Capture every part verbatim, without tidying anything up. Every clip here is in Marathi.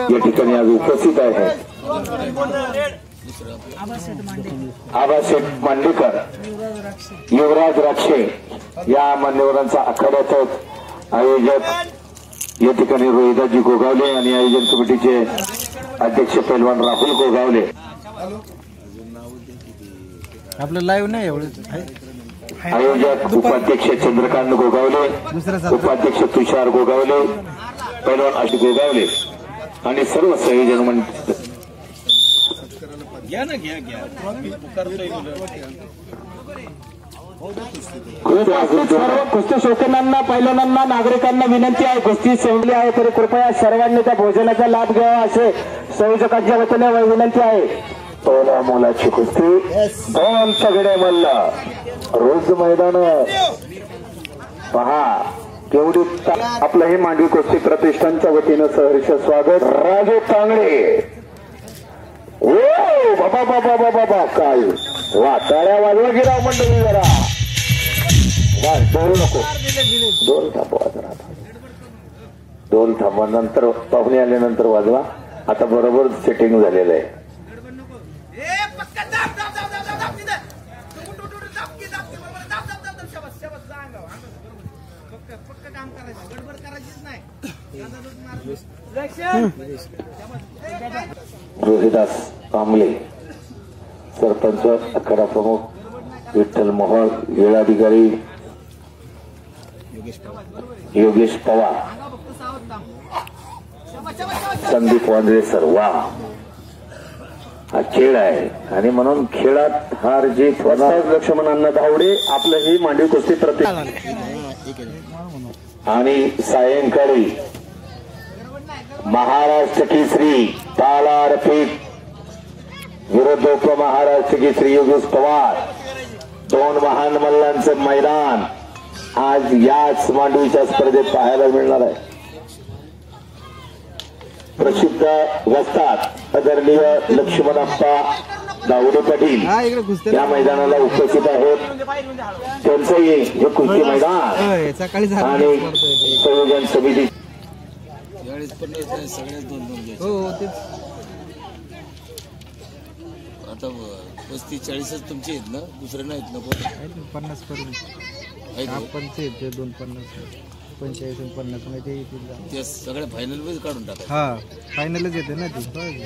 या ठिकाणी आज उपस्थित आहे। आबाशेठ मांडेकर, युवराज राक्षे या मान्यवरांचा आखाड्याचा आयोजक या ठिकाणी रोहिदाजी गोगावले आणि आयोजन कमिटीचे अध्यक्ष पैलवान राहुल गोगावले। आपलं लाईव्ह नाही एवढं, आयोजक उपाध्यक्ष चंद्रकांत गोगावले, उपाध्यक्ष तुषार गोगावले, पैलवान अशी गोगावले आणि सर्व संयोजन मंडळ। सर्व कुस्ती शौकीनांना, पैलवानांना, नागरिकांना विनंती आहे, कुस्ती संपली आहे तरी कृपया सर्वांनी त्या भोजनाचा लाभ घ्यावा असे संयोजकांच्या वतीने विनंती आहे। तोला मोलाची कुस्ती, दोन सगळे मल्ल, रोज मैदान पहा केवढी। आपलं हे मांडवी कुस्ती प्रतिष्ठानच्या वतीनं सहर्ष स्वागत। राजू तांगडे, ओ बाबा बाबा बाबा बाबा, काय वा, टाळ्या वाजवा की राव मंडळी जरा, दोन नको, दोन थांबवा जरा, दोन थांबवा, नंतर पाहुणे आल्यानंतर वाजवा। आता बरोबर सेटिंग झालेलं आहे। रोहिदास कांबळे, सरपंच, आखाडा प्रमुख विठ्ठल मोहोळ, वेळाधिकारी योगेश पवार, संदीप वांद्रे सर। वा, हा खेळ आहे आणि म्हणून खेळात हार जीत होणार। लक्ष्मणांना धावडे, आपलं ही मांडवी कुस्ती प्रतिष्ठान आणि सायंकाळी महाराष्ट्र केसरी ताला रफिक विरुद्ध उपमहाराष्ट्र केसरी योगेश पवार, दोन महान मल्लांचं मैदान आज याच मांडवीच्या स्पर्धेत पाहायला मिळणार आहे। प्रसिद्ध वस्ताद आदरणीय लक्ष्मणप्पा दावडे पाटील या मैदानाला उपस्थित आहेत। त्यांचंही हे कुस्ती मैदान आणि संयोजन समिती आता पस्तीस चाळीसच तुमचे आहेत ना, दुसरे नाहीत ना? पन्नास पर्यंत दोन पन्नास पंचेचाळीस पन्नास मध्ये ते सगळ्या फायनल मध्ये काढून टाका। हा, फायनलच येते ना ती।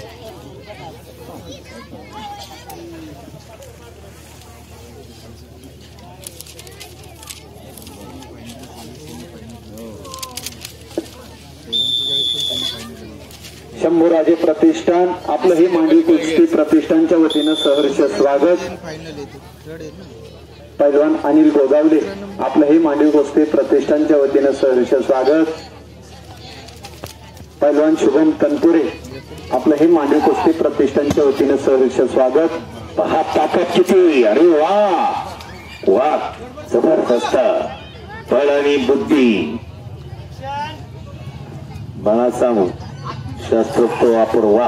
शंभूराजे प्रतिष्ठान, आपलं ही मांडवी कुस्ती प्रतिष्ठानच्या वतीनं सहर्ष स्वागत। पैलवान अनिल गोगावले, आपलं ही मांडवी कुस्ती प्रतिष्ठानच्या वतीनं सहर्ष स्वागत। पैलवान शुभम तनपुरे, आपलं ही मांडवी कुस्ती प्रतिष्ठानच्या वतीनं सहर्ष स्वागत। पहा ताकद किती, अरे वा वा, जबरदस्त बळ आणि बुद्धी, बाळाचा शास्त्रोक्त वापर, वा,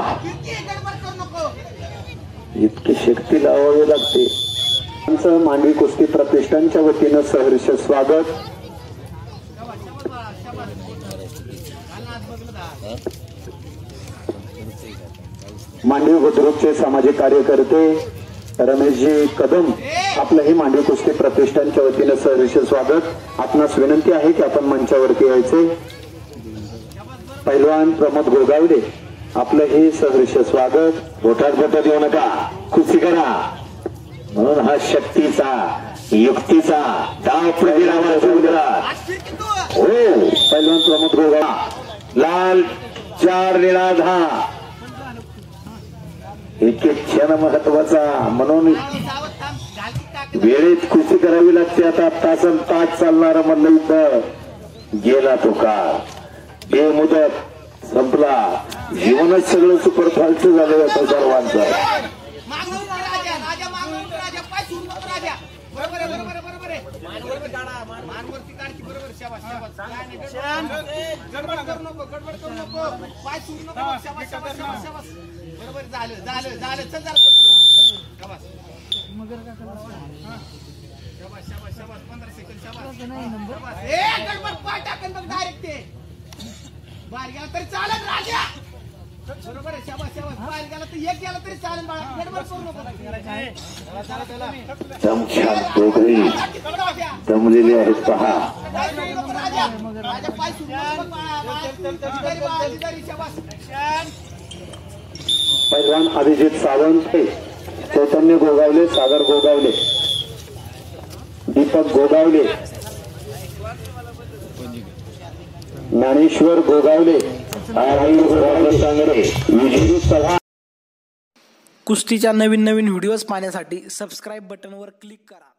इतकी शक्ती लावावी लागते। मांडवी कुस्ती प्रतिष्ठानच्या वतीनं सहर्ष स्वागत। मांडवी बुद्रुकचे सामाजिक कार्यकर्ते रमेशजी कदम, आपलं ही मांडवी कुस्ती प्रतिष्ठानच्या वतीनं सहर्ष स्वागत। आपणास विनंती आहे की आपण मंचावरती यायचे। पैलवान प्रमोद गोगावले, आपलं हे सहर्ष स्वागत। बोटात बोटात येऊ नका, कुस्ती करा, म्हणून हा शक्तीचा युक्तीचा डाव प्रतिरामाचा उद्रा। हो, पैलवान प्रमोद गोगावले, लाल चार निळा दहा, एक एक क्षण महत्वाचा, म्हणून वेळेत कुस्ती करावी लागते। आता तासन तास चालणारा मल्लयुद्ध गेला तो काळ, बेमुदत संपला, जीवनच सगळं सुपरफास्ट झालं होतं सर्वांचं। दमछाक दोघे दमलेले आहेत पहा. पैलवान अभिजित सावंत, चैतन्य गोगावले, सागर गोगावले, दीपक गोगावले, ज्ञानेश्वर गोगावले, विजयी सभा. कुस्तीच्या नवीन नवीन व्हिडिओज पाहण्यासाठी सबस्क्राईब बटनवर क्लिक करा.